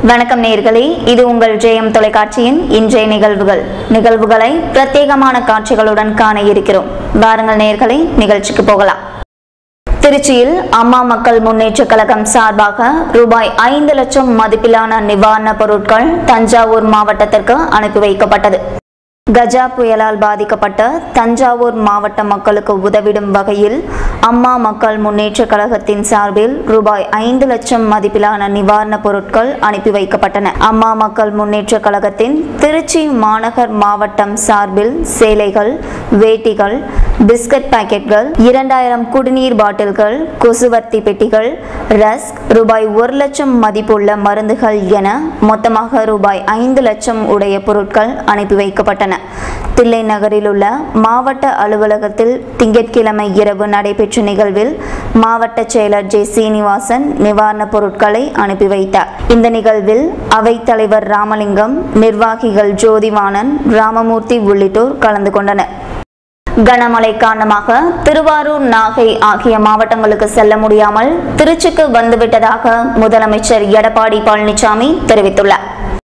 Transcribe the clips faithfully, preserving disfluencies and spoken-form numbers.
வணக்கம் நேயர்களே, இது உங்கள் ஜெயம் தொலைக்காட்சியின் இன்றைய நிகழ்வுகள் நிகழ்வுகளை பிரத்யேகமான காட்சிகளுடன் காண இருக்கிறோம். வாருங்கள் நேயர்களே, நிகழ்ச்சிக்கு போகலாம். திருச்சியில் அம்மா மக்கள் முன்னேற்ற கழகம் சார்பாக ரூபாய் ஐந்து லட்சம் மதிப்பிலான நிவாரண பொருட்கள் தஞ்சாவூர் மாவட்டத்திற்கு அனுப்பி வைக்கப்பட்டது. கஜா புயலால் பாதிக்கப்பட்ட தஞ்சாவூர் மாவட்ட மக்களுக்கு உதவிடும் வகையில் அம்மா மக்கள் முன்னேற்ற கழகத்தின் சார்பில் ரூபாய் ஐந்து லட்சம் மதிப்பிலான நிவாரண பொருட்கள் அனுப்பி வைக்கப்பட்டன. அம்மா மக்கள் முன்னேற்ற கழகத்தின் திருச்சி மாநகர் மாவட்டம் சார்பில் சேலைகள், வேட்டிகள், பிஸ்கட் பாக்கெட்கள், இரண்டாயிரம் குடிநீர் பாட்டில்கள், கொசுவர்த்தி பெட்டிகள், ரஸ்க், ரூபாய் ஒரு லட்சம் மதிப்புள்ள மருந்துகள் என மொத்தமாக ரூபாய் ஐந்து லட்சம் உடைய பொருட்கள் அனுப்பி வைக்கப்பட்டன. தில்லை நகரில் உள்ள மாவட்ட அலுவலகத்தில் திங்கட்கிழமை இரவு நடைபெற்ற நிகழ்வில் மாவட்ட செயலர் ஜே சீனிவாசன் நிவாரண பொருட்களை அனுப்பி வைத்தார். இந்த நிகழ்வில் அவைத் தலைவர் ராமலிங்கம், நிர்வாகிகள் ஜோதிவாணன், ராமமூர்த்தி உள்ளிட்டோர் கலந்து கொண்டனர். கனமழை காரணமாக திருவாரூர், நாகை ஆகிய மாவட்டங்களுக்கு செல்ல முடியாமல் திருச்சிக்கு வந்துவிட்டதாக முதலமைச்சர் எடப்பாடி பழனிசாமி தெரிவித்துள்ளார்.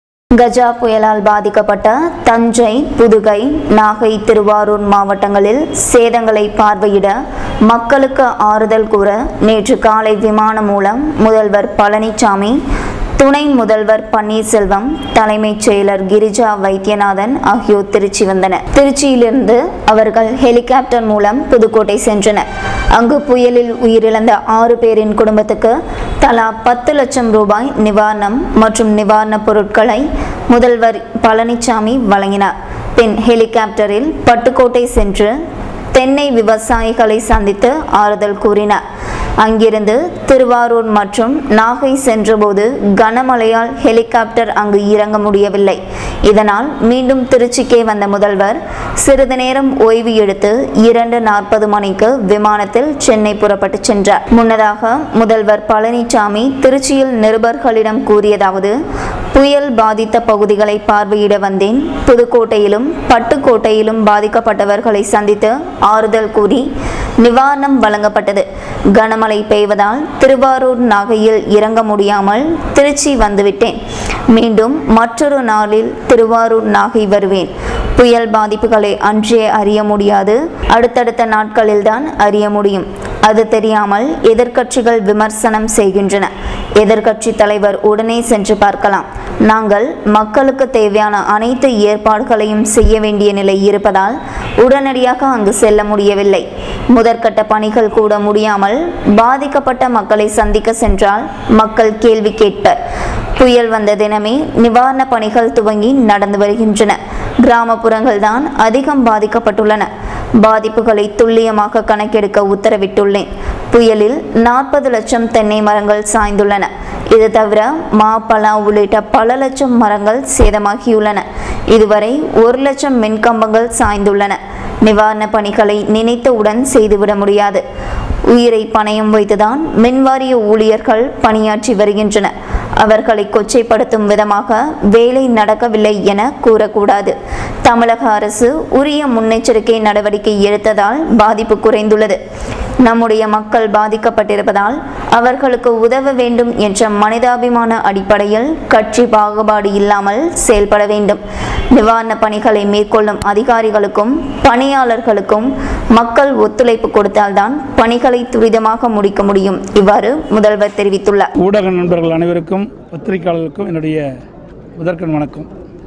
கஜா புயலால் பாதிக்கப்பட்ட தஞ்சை, புதுகை, நாகை, திருவாரூர் மாவட்டங்களில் சேதங்களை பார்வையிட மக்களுக்கு ஆறுதல் கூற நேற்று காலை விமானம் மூலம் முதல்வர் பழனிசாமி, துணை முதல்வர் பன்னீர்செல்வம், தலைமைச் செயலர் கிரிஜா வைத்தியநாதன் ஆகியோர் திருச்சி வந்தனர். திருச்சியிலிருந்து அவர்கள் ஹெலிகாப்டர் மூலம் புதுக்கோட்டை சென்றனர். அங்கு புயலில் உயிரிழந்த ஆறு பேரின் குடும்பத்துக்கு தலா பத்து லட்சம் ரூபாய் நிவாரணம் மற்றும் நிவாரண பொருட்களை முதல்வர் பழனிசாமி வழங்கினார். பின் ஹெலிகாப்டரில் பட்டுக்கோட்டை சென்று தென்னை விவசாயிகளை சந்தித்து ஆறுதல் கூறினார். அங்கிருந்து திருவாரூர் மற்றும் நாகை சென்றபோது கனமழையால் ஹெலிகாப்டர் அங்கு இறங்க முடியவில்லை. இதனால் மீண்டும் திருச்சிக்கே வந்த முதல்வர் சிறிது நேரம் ஓய்வு எடுத்து இரண்டு நாற்பது மணிக்கு விமானத்தில் சென்னை புறப்பட்டு சென்றார். முன்னதாக முதல்வர் பழனிசாமி திருச்சியில் நிருபர்களிடம் கூறியதாவது: புயல் பாதித்த பகுதிகளை பார்வையிட வந்தேன். புதுக்கோட்டையிலும் பட்டுக்கோட்டையிலும் பாதிக்கப்பட்டவர்களை சந்தித்து ஆறுதல் கூறி நிவாரணம் வழங்கப்பட்டது. கனமழை பெய்வதால் திருவாரூர், நாகையில் இறங்க முடியாமல் திருச்சி வந்துவிட்டேன். மீண்டும் மற்றொரு நாளில் திருவாரூர், நாகை வருவேன். புயல் பாதிப்புகளை அன்றே அறிய முடியாது, அடுத்தடுத்த நாட்களில்தான் அறிய முடியும். அது தெரியாமல் எதிர்க்கட்சிகள் விமர்சனம் செய்கின்றன. எதிர்க்கட்சி தலைவர் உடனே சென்று பார்க்கலாம். நாங்கள் மக்களுக்கு தேவையான அனைத்து ஏற்பாடுகளையும் செய்ய வேண்டிய நிலை இருப்பதால் உடனடியாக அங்கு செல்ல முடியவில்லை. முதற்கட்ட பணிகள் கூட முடியாமல் பாதிக்கப்பட்ட மக்களை சந்திக்க சென்றால் மக்கள் கேள்வி கேட்பர். புயல் வந்த தினமே நிவாரண பணிகள் துவங்கி நடந்து வருகின்றன. கிராமப்புறங்கள் தான் அதிகம் பாதிக்கப்பட்டுள்ளன. பாதிப்புகளை துல்லியமாக கணக்கெடுக்க உத்தரவிட்டுள்ளேன். புயலில் நாற்பது லட்சம் தென்னை மரங்கள் சாய்ந்துள்ளன. இது தவிர மா, பலா உள்ளிட்ட பல லட்சம் மரங்கள் சேதமாகியுள்ளன. இதுவரை ஒரு லட்சம் மின்கம்பங்கள் சாய்ந்துள்ளன. நிவாரண பணிகளை நினைத்தவுடன் செய்துவிட முடியாது. உயிரை பணயம் வைத்துதான் மின்வாரிய ஊழியர்கள் பணியாற்றி வருகின்றனர். அவர்களை கொச்சைப்படுத்தும் விதமாக வேலை நடக்கவில்லை என கூறக்கூடாது. தமிழக அரசு உரிய முன்னெச்சரிக்கை நடவடிக்கை எடுத்ததால் பாதிப்பு குறைந்துள்ளது. நம்முடைய மக்கள் பாதிக்கப்பட்டிருப்பதால் அவர்களுக்கு உதவ வேண்டும் என்ற மனிதாபிமான அடிப்படையில் கட்சி பாகுபாடு இல்லாமல் செயல்பட வேண்டும். நிவாரண பணிகளை மேற்கொள்ளும் அதிகாரிகளுக்கும் பணியாளர்களுக்கும் மக்கள் ஒத்துழைப்பு கொடுத்தால்தான் பணிகளை துரிதமாக முடிக்க முடியும். இவ்வாறு முதல்வர் தெரிவித்துள்ளார். ஊடக நண்பர்கள் அனைவருக்கும், பத்திரிகையாளர்களுக்கும் என்னுடைய முதற்கண் வணக்கம்.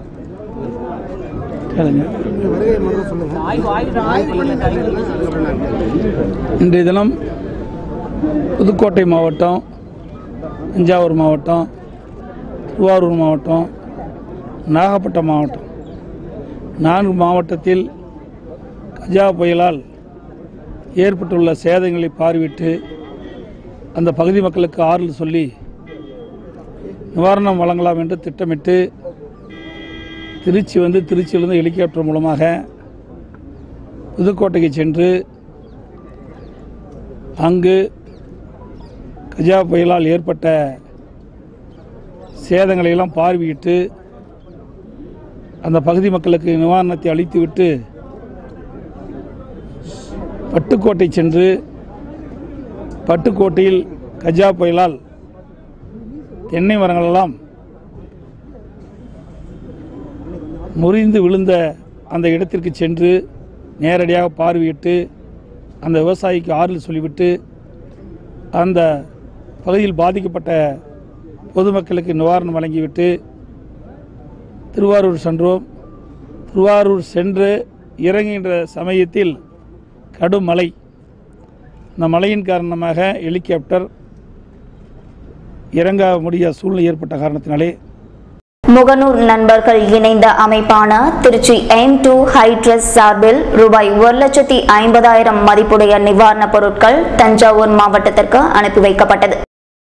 இன்றைய தினம் புதுக்கோட்டை மாவட்டம், தஞ்சாவூர் மாவட்டம், திருவாரூர் மாவட்டம், நாகப்பட்டினம் மாவட்டம், நான்கு மாவட்டத்தில் கஜா புயலால் ஏற்பட்டுள்ள சேதங்களை பார்வையிட்டு அந்த பகுதி மக்களுக்கு ஆறுதல் சொல்லி நிவாரணம் வழங்கலாம் என்று திட்டமிட்டு திருச்சி வந்து திருச்சியிலிருந்து ஹெலிகாப்டர் மூலமாக புதுக்கோட்டைக்கு சென்று அங்கு கஜா புயலால் ஏற்பட்ட சேதங்களை எல்லாம் பார்வையிட்டு அந்த பகுதி மக்களுக்கு நிவாரணத்தை அளித்துவிட்டு பட்டுக்கோட்டை சென்று பட்டுக்கோட்டையில் கஜா புயலால் தென்னை மரங்களெல்லாம் முறிந்து விழுந்த அந்த இடத்திற்கு சென்று நேரடியாக பார்வையிட்டு அந்த விவசாயிக்கு ஆறுதல் சொல்லிவிட்டு அந்த பகுதியில் பாதிக்கப்பட்ட பொதுமக்களுக்கு நிவாரணம் வழங்கிவிட்டு திருவாரூர் சென்றோம். திருவாரூர் சென்று இறங்குகின்ற சமயத்தில் கடும் மழை. இந்த மழையின் காரணமாக ஹெலிகாப்டர் இறங்க முடியாத சூழ்நிலை ஏற்பட்ட காரணத்தினாலே முகநூல் நண்பர்கள் இணைந்த அமைப்பான திருச்சி எய்ம் டூ ஹைட்ரஸ் சார்பில் ரூபாய் ஒரு லட்சத்தி ஐம்பதாயிரம் மதிப்புடைய நிவாரணப் பொருட்கள் தஞ்சாவூர் மாவட்டத்திற்கு அனுப்பி வைக்கப்பட்டது.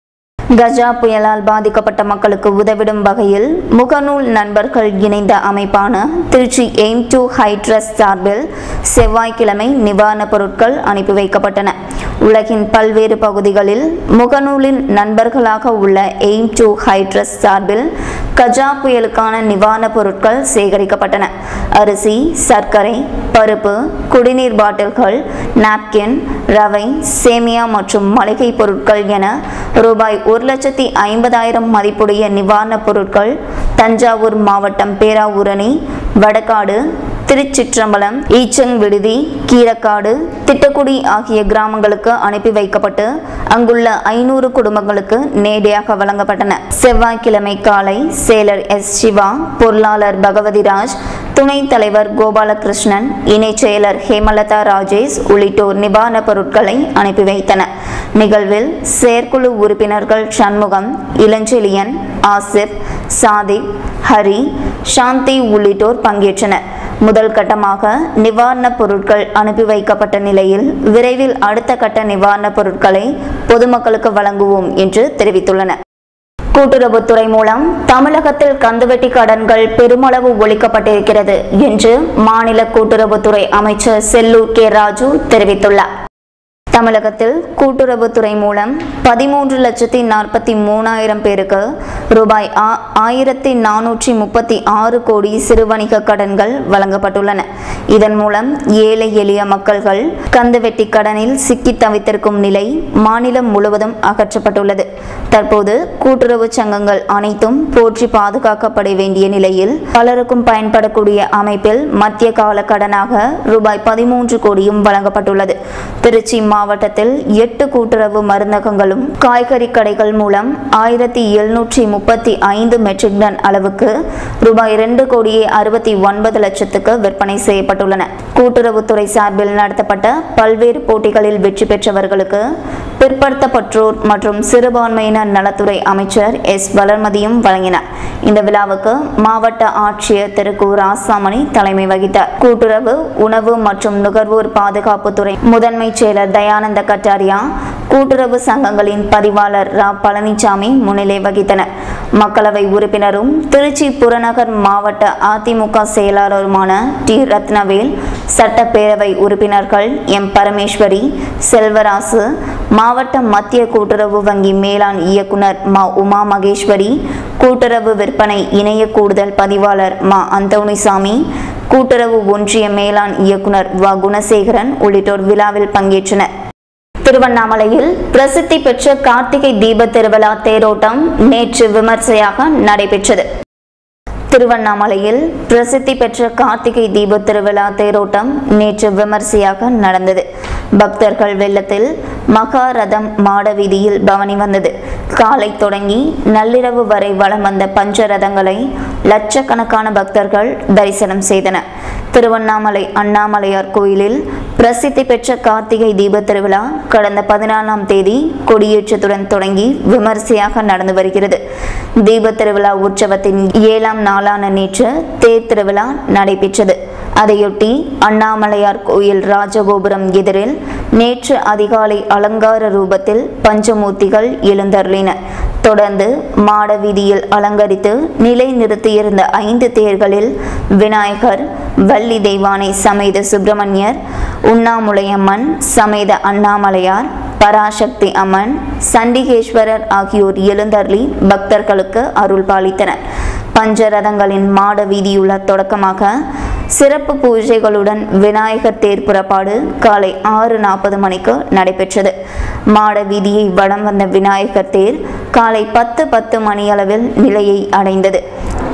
கஜா புயலால் பாதிக்கப்பட்ட மக்களுக்கு உதவிடும் வகையில் முகநூல் நண்பர்கள் இணைந்த அமைப்பான திருச்சி எய்ம் டூ ஹைட்ரஸ் சார்பில் செவ்வாய்க்கிழமை நிவாரணப் பொருட்கள் அனுப்பி வைக்கப்பட்டன. உலகின் பல்வேறு பகுதிகளில் முகநூலின் நண்பர்களாக உள்ள எய்ம் டூ ஹைட்ரஸ் சார்பில் கஜா புயலுக்கான நிவாரணப் பொருட்கள் சேகரிக்கப்பட்டன. அரிசி, சர்க்கரை, பருப்பு, குடிநீர் பாட்டில்கள், நாப்கின், ரவை, சேமியா மற்றும் மளிகை பொருட்கள் என ரூபாய் ஒரு லட்சத்தி ஐம்பதாயிரம் மதிப்புடைய நிவாரணப் பொருட்கள் தஞ்சாவூர் மாவட்டம் பேராவூரணி, வடகாடு, திருச்சிற்றம்பலம், ஈச்சங் விடுதி, கீரக்காடு, திட்டக்குடி ஆகிய கிராமங்களுக்கு அனுப்பி வைக்கப்பட்டு அங்குள்ள ஐநூறு குடும்பங்களுக்கு நேரடியாக வழங்கப்பட்டன. செவ்வாய்க்கிழமை காலை செயலர் எஸ் சிவா, பொருளாளர் பகவதிராஜ், துணைத் தலைவர் கோபாலகிருஷ்ணன், இணை செயலர் ஹேமலதா ராஜேஷ் உள்ளிட்டோர் நிவாரணப் பொருட்களை அனுப்பி வைத்தனர். நிகழ்வில் செயற்குழு உறுப்பினர்கள் சண்முகம், இளஞ்செழியன், ஆசிப், சாதிக், ஹரி, சாந்தி உள்ளிட்டோர் பங்கேற்றனர். முதல் கட்டமாக நிவாரணப் பொருட்கள் அனுப்பி வைக்கப்பட்ட நிலையில் விரைவில் அடுத்த கட்ட நிவாரணப் பொருட்களை பொதுமக்களுக்கு வழங்குவோம் என்று தெரிவித்துள்ளனர். கூட்டுறவுத்துறை மூலம் தமிழகத்தில் கந்துவட்டி கடன்கள் பெருமளவு ஒழிக்கப்பட்டிருக்கிறது என்று மாநில கூட்டுறவுத்துறை அமைச்சர் செல்லூர் கே ராஜு தெரிவித்துள்ளார். தமிழகத்தில் கூட்டுறவுத்துறை மூலம் பதிமூன்று லட்சத்தி நாற்பத்தி மூணாயிரம் பேருக்கு ரூபாய் ஆயிரத்தி நானூற்றி முப்பத்தி ஆறு கோடி சிறுவணிக கடன்கள் வழங்கப்பட்டுள்ளன. இதன் மூலம் ஏழை எளிய மக்கள்கள் கந்துவட்டி கடனில் சிக்கி தவித்திருக்கும் நிலை மாநிலம் முழுவதும் அகற்றப்பட்டுள்ளது. தற்போது கூட்டுறவு சங்கங்கள் அனைத்தும் போற்றி பாதுகாக்கப்பட வேண்டிய நிலையில் பலருக்கும் பயன்படக்கூடிய அமைப்பில் மத்திய கால கடனாக ரூபாய் பதிமூன்று கோடியும் வழங்கப்பட்டுள்ளது. திருச்சி மாவட்டத்தில் எட்டு கூட்டுறவு மருந்தகங்களும் காய்கறி கடைகள் மூலம் ஆயிரத்தி எழுநூற்றி முப்பத்தி ஐந்து மெட்ரிக் டன் அளவுக்கு ரூபாய் இரண்டு கோடியே அறுபத்தி ஒன்பது லட்சத்துக்கு விற்பனை செய்யப்பட்டுள்ளன. கூட்டுறவுத்துறை சார்பில் நடத்தப்பட்ட பல்வேறு போட்டிகளில் வெற்றி பெற்றவர்களுக்கு பிற்படுத்தப்பட்டோர் மற்றும் சிறுபான்மையினர் நலத்துறை அமைச்சர் எஸ் வளர்மதியும் வழங்கினார். இந்த விழாவுக்கு மாவட்ட ஆட்சியர் திரு கு ராசாமணி தலைமை வகித்தார். கூட்டுறவு, உணவு மற்றும் நுகர்வோர் பாதுகாப்புத்துறை முதன்மை செயலர் தயானந்த கட்டாரியா, கூட்டுறவு சங்கங்களின் பதிவாளர் ரா பழனிசாமி முன்னிலை வகித்தனர். மக்களவை உறுப்பினரும் திருச்சி புறநகர் மாவட்ட அதிமுக செயலாளருமான டி ரத்னவேல், சட்டப்பேரவை உறுப்பினர்கள் எம் பரமேஸ்வரி, செல்வராசு, மாவட்ட மத்திய கூட்டுறவு வங்கி மேலாண் இயக்குனர் மா உமா மகேஸ்வரி, கூட்டுறவு விற்பனை இணைய கூடுதல் பதிவாளர் மா அந்தோணிசாமி, கூட்டுறவு ஒன்றிய மேலாண் இயக்குனர் வ குணசேகரன் உள்ளிட்டோர் விழாவில் பங்கேற்றனர். திருவண்ணாமலையில் பிரசித்தி பெற்ற கார்த்திகை தீப திருவிழா தேரோட்டம் நேற்று விமர்சையாக நடைபெற்றது. திருவண்ணாமலையில் பிரசித்தி பெற்ற கார்த்திகை தீப திருவிழா தேரோட்டம் நேற்று விமர்சையாக நடந்தது. பக்தர்கள் வெள்ளத்தில் மகாரதம் மாட வீதியில் பவனி வந்தது. காலை தொடங்கி நள்ளிரவு வரை வலம் வந்த பஞ்ச ரதங்களை லட்சக்கணக்கான பக்தர்கள் தரிசனம் செய்தனர். திருவண்ணாமலை அண்ணாமலையார் கோயிலில் பிரசித்தி பெற்ற கார்த்திகை தீப திருவிழா கடந்த பதினாலாம் தேதி கொடியேற்றத்துடன் தொடங்கி விமர்சையாக நடந்து வருகிறது. தீப திருவிழா உற்சவத்தின் ஏழாம் நாளான நேற்று தேர் திருவிழா நடைபெற்றது. அதையொட்டி அண்ணாமலையார் கோயில் ராஜகோபுரம் எதிரில் நேற்று அதிகாலை அலங்கார ரூபத்தில் பஞ்சமூர்த்திகள் எழுந்தருளின. தொடர்ந்து மாட வீதியில் அலங்கரித்து நிலை நிறுத்தியிருந்த ஐந்து தேர்களில் விநாயகர், வள்ளி தெய்வானை சமேத சுப்பிரமணியர், உண்ணாமுலையம்மன் சமேத அண்ணாமலையார், பராசக்தி அம்மன், சண்டிகேஸ்வரர் ஆகியோர் எழுந்தருளி பக்தர்களுக்கு அருள் பாலித்தனர். பஞ்சரதங்களின் மாட வீதியுள்ள தொடக்கமாக சிறப்பு பூஜைகளுடன் விநாயகர் தேர் புறப்பாடு காலை ஆறு நாற்பது மணிக்கு நடைபெற்றது. மாட வீதியை வடம் வந்த விநாயகர் தேர் காலை பத்து பத்து மணியளவில் நிலையை அடைந்தது.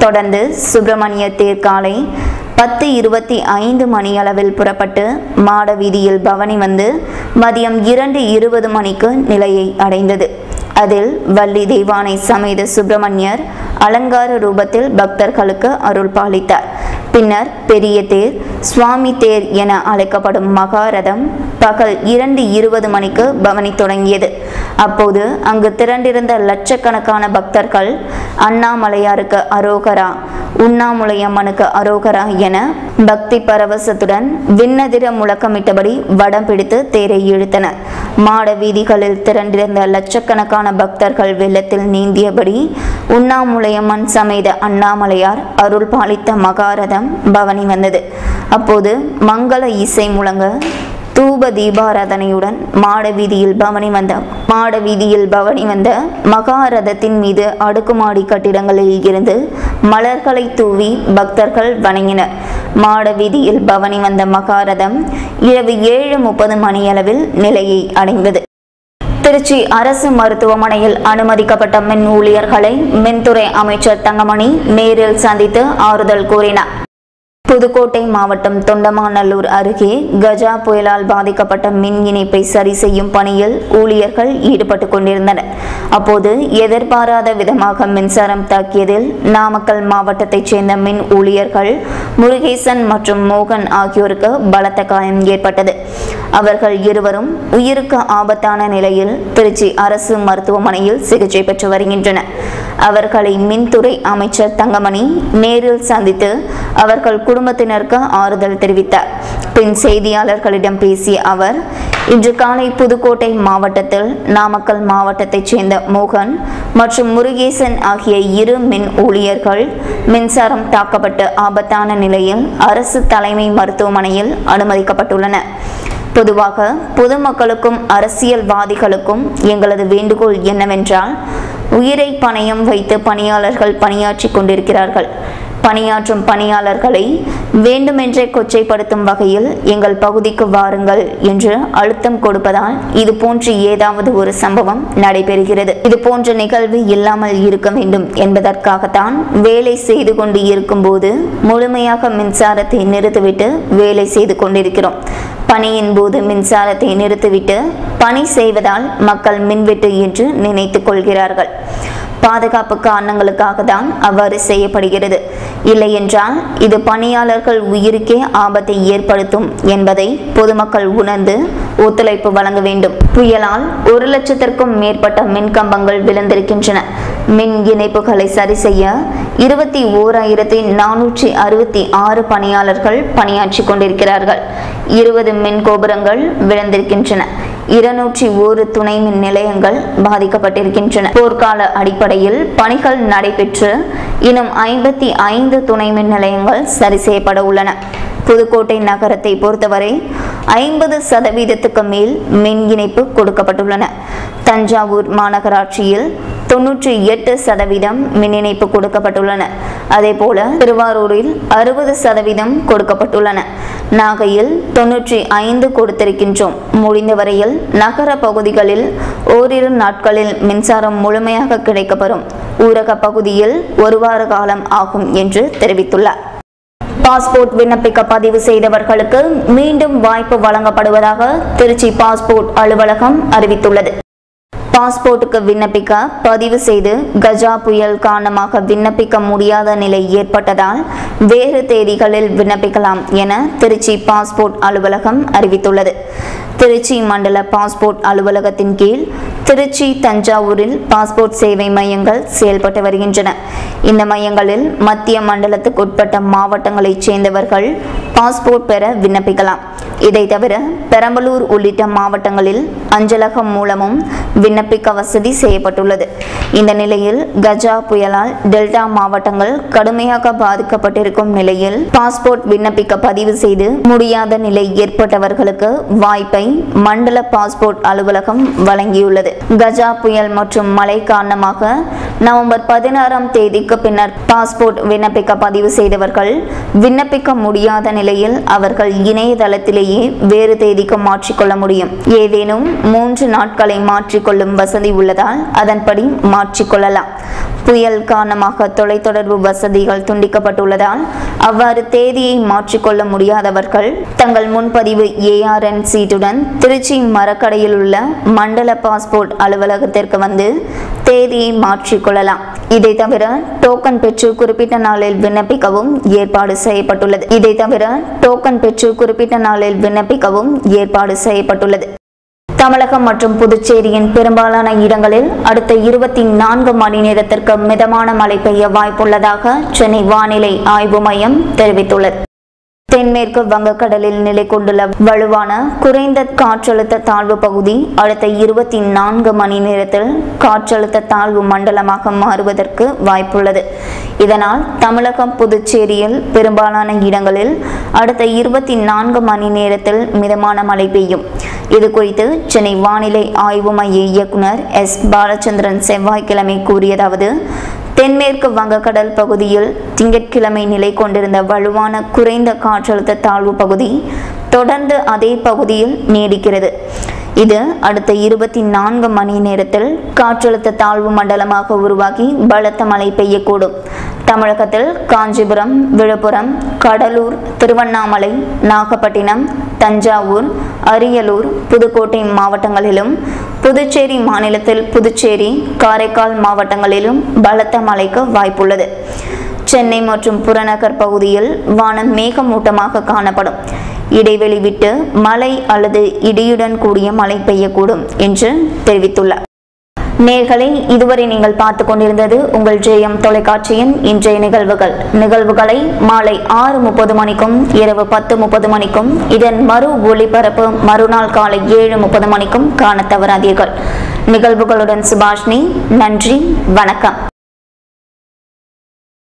தொடர்ந்து சுப்பிரமணிய தேர் காலை பத்து இருபத்தி ஐந்து மணியளவில் புறப்பட்டு மாட வீதியில் பவனி வந்து மதியம் இரண்டு இருபது மணிக்கு நிலையை அடைந்தது. அதில் வள்ளி தெய்வானை சமேத சுப்பிரமணியர் அலங்கார ரூபத்தில் பக்தர்களுக்கு அருள் பாலித்தார். பின்னர் பெரிய தேர், சுவாமி தேர் என அழைக்கப்படும் மகாரதம் பகல் இரண்டு இருபது மணிக்கு பவனி தொடங்கியது. அப்போது அங்கு திரண்டிருந்த லட்சக்கணக்கான பக்தர்கள் அண்ணாமலையாருக்கு அரோகரா, உண்ணாமுலையம்மனுக்கு அரோகரா என பக்தி பரவசத்துடன் விண்ணதிர முழக்கமிட்டபடி வடம் பிடித்து தேரை இழுத்தனர். மாட வீதிகளில் திரண்டிருந்த லட்சக்கணக்கான பக்தர்கள் வெள்ளத்தில் நீந்தியபடி உண்ணாமுலையம்மன் சமேத அண்ணாமலையார் அருள் பாலித்த மகாரதம் பவனி வந்தது. அப்போது மங்கள இசை முழங்க தூப தீபாராதனையுடன் மாட வீதியில் பவனி வந்த மாட வீதியில் பவனி வந்த மகாரதத்தின் மீது அடுக்குமாடி கட்டிடங்களில் இருந்து மலர்களை தூவி பக்தர்கள் வணங்கினர். மாட வீதியில் பவனி வந்த மகாரதம் இரவு ஏழு முப்பது மணியளவில் நிலையை அடைந்தது. திருச்சி அரசு மருத்துவமனையில் அனுமதிக்கப்பட்ட மின் ஊழியர்களை மின்துறை அமைச்சர் தங்கமணி நேரில் சந்தித்து ஆறுதல் கூறினார். புதுக்கோட்டை மாவட்டம் தொண்டமாநல்லூர் அருகே கஜா புயலால் பாதிக்கப்பட்ட மின் இணைப்பை சரி செய்யும் பணியில் ஊழியர்கள் ஈடுபட்டு கொண்டிருந்தனர். அப்போது எதிர்பாராத விதமாக மின்சாரம் தாக்கியதில் நாமக்கல் மாவட்டத்தைச் சேர்ந்த மின் ஊழியர்கள் முருகேசன் மற்றும் மோகன் ஆகியோருக்கு பலத்த காயம் ஏற்பட்டது. அவர்கள் இருவரும் உயிருக்கு ஆபத்தான நிலையில் திருச்சி அரசு மருத்துவமனையில் சிகிச்சை பெற்று வருகின்றனர். அவர்களை மின்துறை அமைச்சர் தங்கமணி நேரில் சந்தித்து அவர்கள் குடும்பத்தினருக்கு ஆறுதல் தெரிவித்தார். பின் செய்தியாளர்களிடம் பேசிய அவர், இன்று காலை புதுக்கோட்டை மாவட்டத்தில் நாமக்கல் மாவட்டத்தைச் சேர்ந்த மோகன் மற்றும் முருகேசன் ஆகிய இரு மின் ஊழியர்கள் மின்சாரம் தாக்கப்பட்டு ஆபத்தான நிலையில் அரசு தலைமை மருத்துவமனையில் அனுமதிக்கப்பட்டுள்ளனர். பொதுவாக பொதுமக்களுக்கும் அரசியல்வாதிகளுக்கும் எங்களது வேண்டுகோள் என்னவென்றால், உயிரை பணயம் வைத்து பணியாளர்கள் பணியாற்றி கொண்டிருக்கிறார்கள். பணியாற்றும் பணியாளர்களை வேண்டுமென்றே கொச்சைப்படுத்தும் வகையில் எங்கள் பகுதிக்கு வாருங்கள் என்று அழுத்தம் கொடுப்பதால் இது போன்று ஏதாவது ஒரு சம்பவம் நடைபெறுகிறது. இது போன்ற நிகழ்வு இல்லாமல் இருக்க வேண்டும் என்பதற்காகத்தான் வேலை செய்து கொண்டு இருக்கும் போது முழுமையாக மின்சாரத்தை நிறுத்திவிட்டு வேலை செய்து கொண்டிருக்கிறோம். பணியின் போது மின்சாரத்தை நிறுத்திவிட்டு பணி செய்வதால் மக்கள் மின்வெட்டு என்று நினைத்துக் கொள்கிறார்கள். பாதுகாப்பு காரணங்களுக்காக தான் அவ்வாறு செய்யப்படுகிறது. இல்லை என்றால் இது பணியாளர்கள் உயிருக்கே ஆபத்தை ஏற்படுத்தும் என்பதை பொதுமக்கள் உணர்ந்து ஒத்துழைப்பு வழங்க வேண்டும். புயலால் ஒரு லட்சத்திற்கும் மேற்பட்ட மின் கம்பங்கள் விழுந்திருக்கின்றன. மின் இணைப்புகளை சரி செய்ய இருபத்தி ஓராயிரத்தி நானூற்றி அறுபத்தி ஆறு பணியாளர்கள் பணியாற்றி கொண்டிருக்கிறார்கள். இருபது மின் கோபுரங்கள் விழுந்திருக்கின்றன. இருநூற்றி ஒரு துணை மின் நிலையங்கள் பாதிக்கப்பட்டிருக்கின்றன. போர்க்கால அடிப்படையில் பணிகள் நடைபெற்று இன்னும் ஐம்பத்தி ஐந்து துணை மின் நிலையங்கள் சரி செய்யப்பட உள்ளன. புதுக்கோட்டை நகரத்தை பொறுத்தவரை ஐம்பது சதவீதத்துக்கு மேல் மின் இணைப்பு கொடுக்கப்பட்டுள்ளன. தஞ்சாவூர் மாநகராட்சியில் தொன்னூற்றி எட்டு சதவீதம் மின் இணைப்பு கொடுக்கப்பட்டுள்ளன. அதே போல திருவாரூரில் அறுபது சதவீதம் கொடுக்கப்பட்டுள்ளன. நாகையில் தொன்னூற்றி ஐந்து கொடுத்திருக்கின்றோம். முடிந்த வரையில் நகர பகுதிகளில் ஓரிரு நாட்களில் மின்சாரம் முழுமையாக கிடைக்கப்பெறும். ஊரக பகுதியில் ஒரு வார காலம் ஆகும் என்று தெரிவித்துள்ளார். பாஸ்போர்ட் விண்ணப்பிக்க பதிவு செய்தவர்களுக்கு மீண்டும் வாய்ப்பு வழங்கப்படுவதாக திருச்சி பாஸ்போர்ட் அலுவலகம் அறிவித்துள்ளது. பாஸ்போர்ட்டுக்கு விண்ணப்பிக்க பதிவு செய்து கஜா புயல் காரணமாக விண்ணப்பிக்க முடியாத நிலை ஏற்பட்டதால் வேறு தேதிகளில் விண்ணப்பிக்கலாம் என திருச்சி பாஸ்போர்ட் அலுவலகம் அறிவித்துள்ளது. திருச்சி மண்டல பாஸ்போர்ட் அலுவலகத்தின் கீழ் திருச்சி, தஞ்சாவூரில் பாஸ்போர்ட் சேவை மையங்கள் செயல்பட்டு வருகின்றன. இந்த மையங்களில் மத்திய மண்டலத்துக்குட்பட்ட மாவட்டங்களைச் சேர்ந்தவர்கள் பாஸ்போர்ட் பெற விண்ணப்பிக்கலாம். இதை தவிர பெரம்பலூர் உள்ளிட்ட மாவட்டங்களில் அஞ்சலகம் மூலமும் விண்ணப்பிக்க வசதி செய்யப்பட்டுள்ளது. இந்த நிலையில் கஜா புயலால் டெல்டா மாவட்டங்கள் கடுமையாக பாதிக்கப்பட்டிருக்கும் நிலையில் பாஸ்போர்ட் விண்ணப்பிக்க பதிவு செய்து முடியாத நிலை ஏற்பட்டவர்களுக்கு வாய்ப்பை மண்டல பாஸ்போர்ட் அலுவலகம் வழங்கியுள்ளது. கஜா புயல் மற்றும் மழை காரணமாக நவம்பர் பதினாறாம் தேதிக்கு பின்னர் பாஸ்போர்ட் விண்ணப்பிக்க பதிவு செய்தவர்கள் விண்ணப்பிக்க முடியாத நிலையில் அவர்கள் இணையதளத்திலேயே வேறு தேதிக்கு மாற்றிக்கொள்ள முடியும். ஏதேனும் மூன்று நாட்களை மாற்றிக்கொள்ளும் வசதி உள்ளதால் அதன்படி மாற்றிக்கொள்ளலாம். புயல் காரணமாக தொலைத்தொடர்பு வசதிகள் துண்டிக்கப்பட்டுள்ளதால் அவ்வாறு தேதியை மாற்றிக்கொள்ள முடியாதவர்கள் தங்கள் முன்பதிவு ஏஆர்என் சீட்டுடன் திருச்சி மரக்கடையில் உள்ள மண்டல பாஸ்போர்ட் அலுவலகத்திற்கு வந்து தேதியை மாற்றிக்கொள்ளலாம். இதை தவிர டோக்கன் பெற்று குறிப்பிட்ட நாளில் விண்ணப்பிக்கவும் ஏற்பாடு செய்யப்பட்டுள்ளது. இதை தவிர டோக்கன் பெற்று குறிப்பிட்ட நாளில் விண்ணப்பிக்கவும் ஏற்பாடு செய்யப்பட்டுள்ளது. தமிழகம் மற்றும் புதுச்சேரியின் பெரும்பாலான இடங்களில் அடுத்த இருபத்தி நான்கு மணி நேரத்திற்கு மிதமான மழை பெய்ய வாய்ப்புள்ளதாக சென்னை வானிலை ஆய்வு மையம் தெரிவித்துள்ளது. தென்மேற்கு வங்கக்கடலில் நிலை கொண்டுள்ள வலுவான குறைந்த காற்றழுத்த தாழ்வு பகுதி அடுத்த இருபத்தி நான்கு மணி நேரத்தில் காற்றழுத்த தாழ்வு மண்டலமாக மாறுவதற்கு வாய்ப்புள்ளது. இதனால் தமிழகம் புதுச்சேரியில் பெரும்பாலான இடங்களில் அடுத்த இருபத்தி நான்கு மணி நேரத்தில் மிதமான மழை பெய்யும். இது குறித்து சென்னை வானிலை ஆய்வு மைய இயக்குனர் எஸ் பாலச்சந்திரன் செவ்வாய்க்கிழமை கூறியதாவது: தென்மேற்கு வங்கக்கடல் பகுதியில் திங்கட்கிழமை நிலை கொண்டிருந்த வலுவான குறைந்த காற்றழுத்த தாழ்வு பகுதி தொடர்ந்து அதே பகுதியில் நீடிக்கிறது. இது அடுத்த இருபத்தி நான்கு மணி நேரத்தில் காற்றழுத்த தாழ்வு மண்டலமாக உருவாகி பலத்த மழை பெய்யக்கூடும். தமிழகத்தில் காஞ்சிபுரம், விழுப்புரம், கடலூர், திருவண்ணாமலை, நாகப்பட்டினம், தஞ்சாவூர், அரியலூர், புதுக்கோட்டை மாவட்டங்களிலும், புதுச்சேரி மாநிலத்தில் புதுச்சேரி, காரைக்கால் மாவட்டங்களிலும் பலத்த மழைக்கு வாய்ப்புள்ளது. சென்னை மற்றும் புறநகர் பகுதியில் வானம் மேகமூட்டமாக காணப்படும். இடைவெளி விட்டு மழை அல்லது இடியுடன் கூடிய மழை பெய்யக்கூடும் என்று தெரிவித்துள்ளார். நேயர்களே, இதுவரை நீங்கள் பார்த்து கொண்டிருந்தது உங்கள் ஜெயம் தொலைக்காட்சியின் இன்றைய நிகழ்வுகள். நிகழ்வுகளை மாலை ஆறு முப்பது மணிக்கும் இரவு பத்து முப்பது மணிக்கும் இதன் மறு ஒளிபரப்பு மறுநாள் காலை ஏழு முப்பது மணிக்கும் காண தவறாதீர்கள். நிகழ்வுகளுடன் சுபாஷினி. நன்றி, வணக்கம்.